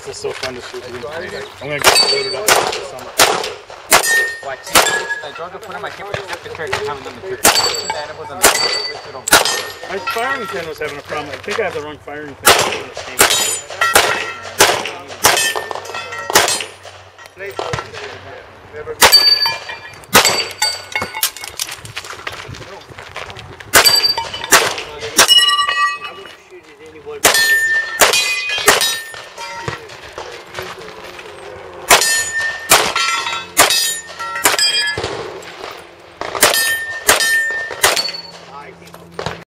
This is so fun to shoot with. I'm gonna get loaded up this summer. Like, I drove to put in my camera to the trick. I haven't done the trick. The animals and the my firing pin was having a problem. I think I have the wrong firing pin.